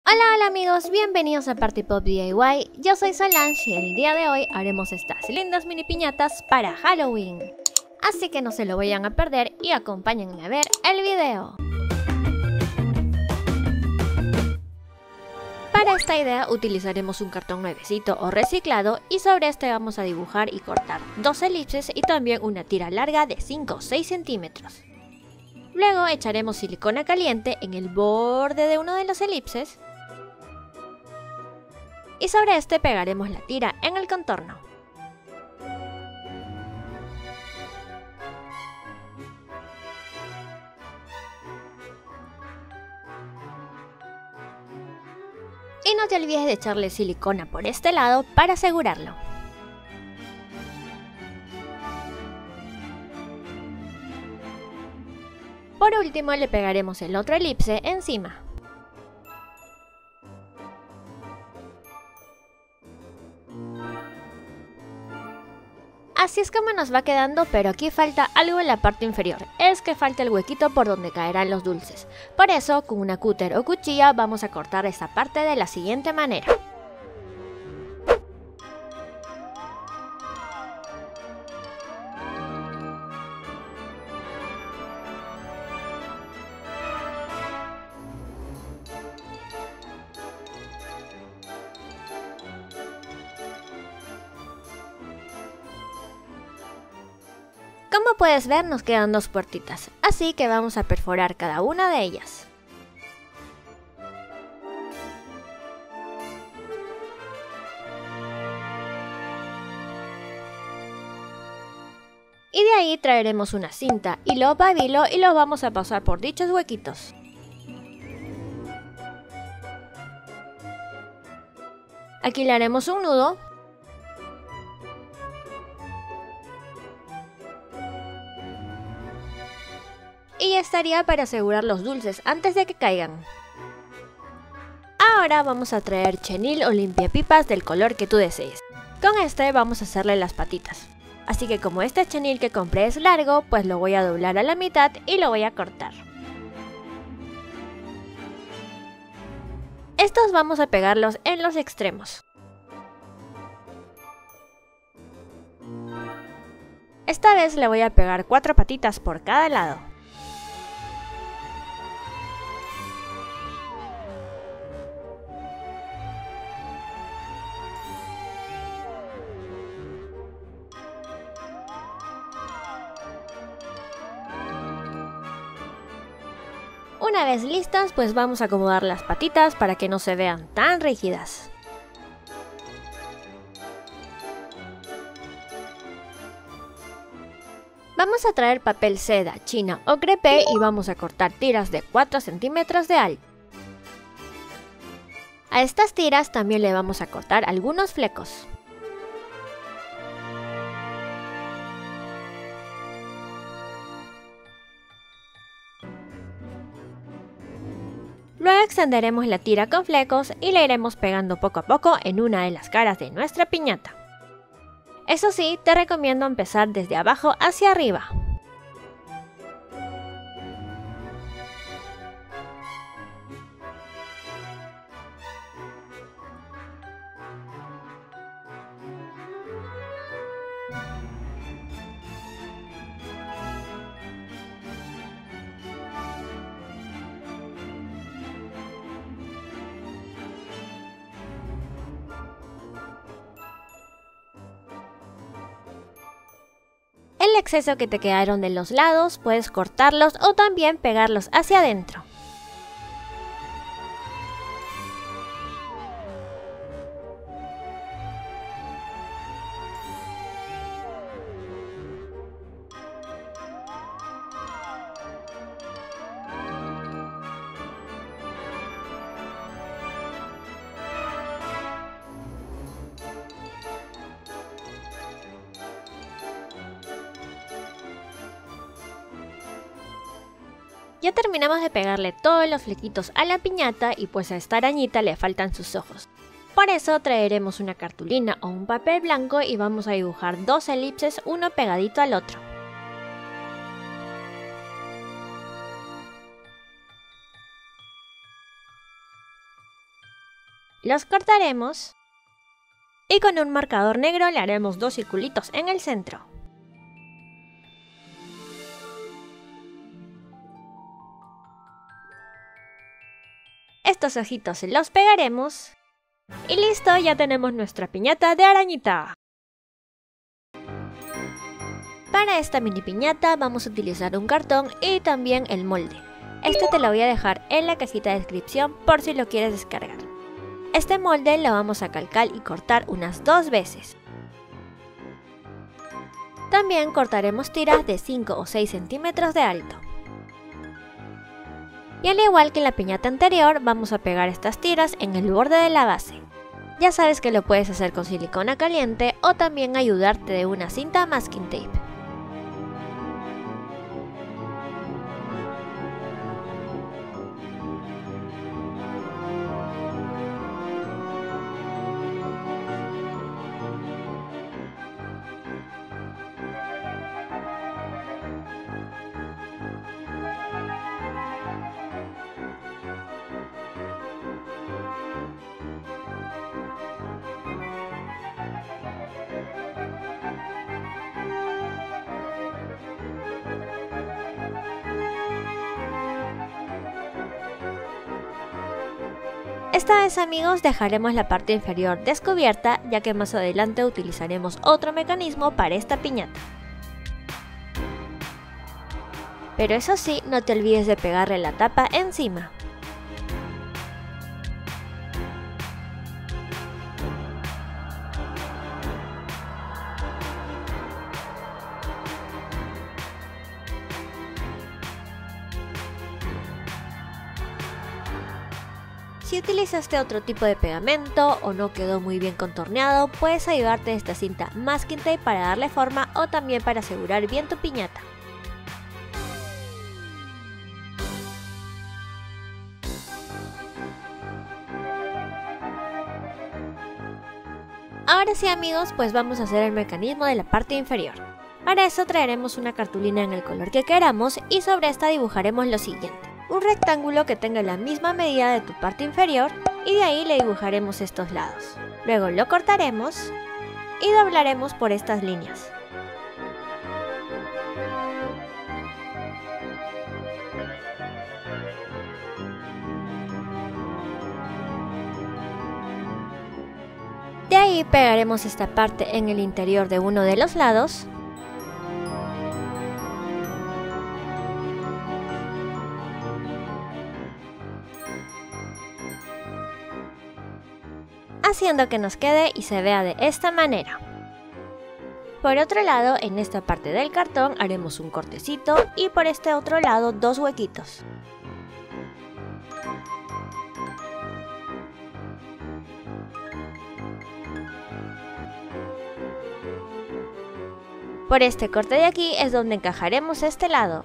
Hola amigos, bienvenidos a Party Pop DIY, yo soy Solange y el día de hoy haremos estas lindas mini piñatas para Halloween. Así que no se lo vayan a perder y acompáñenme a ver el video. Para esta idea utilizaremos un cartón nuevecito o reciclado y sobre este vamos a dibujar y cortar dos elipses y también una tira larga de 5 o 6 centímetros. Luego echaremos silicona caliente en el borde de uno de los elipses y sobre este pegaremos la tira en el contorno. Y no te olvides de echarle silicona por este lado para asegurarlo. Por último le pegaremos el otro elipse encima. Así es como nos va quedando, pero aquí falta algo en la parte inferior, es que falta el huequito por donde caerán los dulces. Por eso, con una cúter o cuchilla vamos a cortar esta parte de la siguiente manera. Como puedes ver, nos quedan dos puertitas, así que vamos a perforar cada una de ellas. Y de ahí traeremos una cinta, hilo babilo y lo vamos a pasar por dichos huequitos. Aquí le haremos un nudo. Y ya estaría para asegurar los dulces antes de que caigan. Ahora vamos a traer chenil o limpiapipas del color que tú desees. Con este vamos a hacerle las patitas. Así que como este chenil que compré es largo, pues lo voy a doblar a la mitad y lo voy a cortar. Estos vamos a pegarlos en los extremos. Esta vez le voy a pegar 4 patitas por cada lado. Una vez listas, pues vamos a acomodar las patitas para que no se vean tan rígidas. Vamos a traer papel seda, china o crepé y vamos a cortar tiras de 4 centímetros de alto. A estas tiras también le vamos a cortar algunos flecos. Luego extenderemos la tira con flecos y la iremos pegando poco a poco en una de las caras de nuestra piñata. Eso sí, te recomiendo empezar desde abajo hacia arriba. El exceso que te quedaron de los lados puedes cortarlos o también pegarlos hacia adentro. Ya terminamos de pegarle todos los flequitos a la piñata y pues a esta arañita le faltan sus ojos. Por eso traeremos una cartulina o un papel blanco y vamos a dibujar dos elipses uno pegadito al otro. Los cortaremos y con un marcador negro le haremos 2 circulitos en el centro. Estos ojitos se los pegaremos y listo, ya tenemos nuestra piñata de arañita. Para esta mini piñata vamos a utilizar un cartón y también el molde. Este te lo voy a dejar en la cajita de descripción por si lo quieres descargar. Este molde lo vamos a calcar y cortar unas 2 veces. También cortaremos tiras de 5 o 6 centímetros de alto. Y al igual que en la piñata anterior, vamos a pegar estas tiras en el borde de la base. Ya sabes que lo puedes hacer con silicona caliente o también ayudarte de una cinta masking tape. Esta vez, amigos, dejaremos la parte inferior descubierta, ya que más adelante utilizaremos otro mecanismo para esta piñata. Pero eso sí, no te olvides de pegarle la tapa encima. Si utilizaste otro tipo de pegamento o no quedó muy bien contorneado, puedes ayudarte de esta cinta masking tape para darle forma o también para asegurar bien tu piñata. Ahora sí, amigos, pues vamos a hacer el mecanismo de la parte inferior. Para eso traeremos una cartulina en el color que queramos y sobre esta dibujaremos lo siguiente. Un rectángulo que tenga la misma medida de tu parte inferior y de ahí le dibujaremos estos lados. Luego lo cortaremos y doblaremos por estas líneas. De ahí pegaremos esta parte en el interior de uno de los lados. Haciendo que nos quede y se vea de esta manera. Por otro lado, en esta parte del cartón haremos un cortecito y por este otro lado 2 huequitos. Por este corte de aquí es donde encajaremos este lado.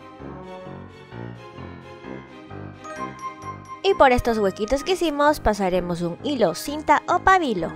Y por estos huequitos que hicimos pasaremos un hilo, cinta o pabilo.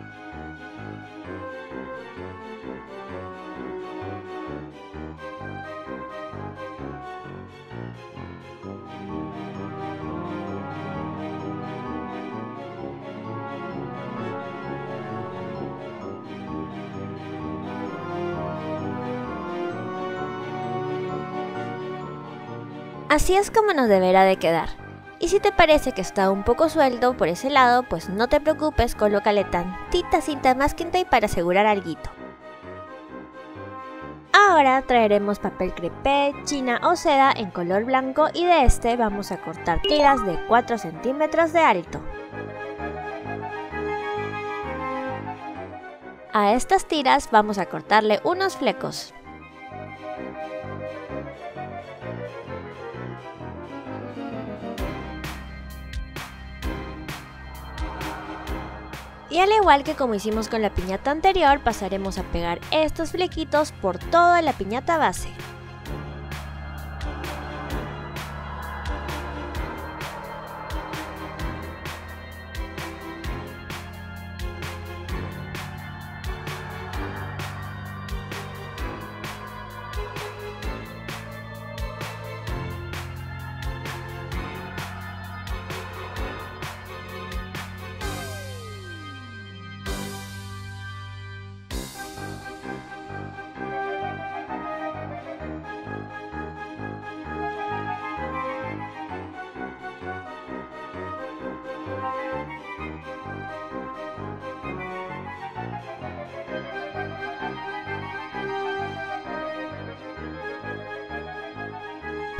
Así es como nos deberá de quedar. Y si te parece que está un poco suelto por ese lado, pues no te preocupes, colócale tantita cinta masking tape para asegurar alguito. Ahora traeremos papel crepé, china o seda en color blanco y de este vamos a cortar tiras de 4 centímetros de alto. A estas tiras vamos a cortarle unos flecos. Y al igual que como hicimos con la piñata anterior, pasaremos a pegar estos flequitos por toda la piñata base.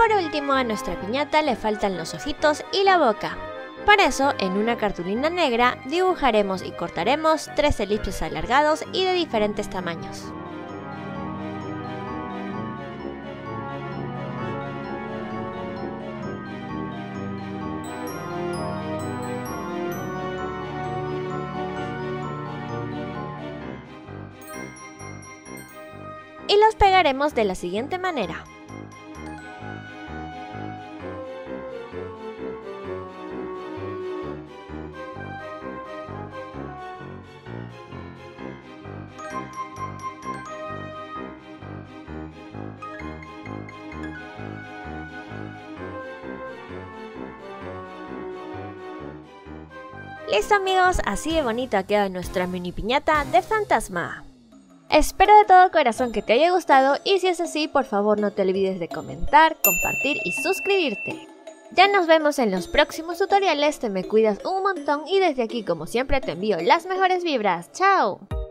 por último, a nuestra piñata le faltan los ojitos y la boca. Para eso, en una cartulina negra dibujaremos y cortaremos 3 elipses alargados y de diferentes tamaños. Y los pegaremos de la siguiente manera. Listo amigos, así de bonito ha quedado nuestra mini piñata de fantasma. Espero de todo corazón que te haya gustado y si es así, por favor no te olvides de comentar, compartir y suscribirte. Ya nos vemos en los próximos tutoriales, te me cuidas un montón y desde aquí como siempre te envío las mejores vibras. ¡Chao!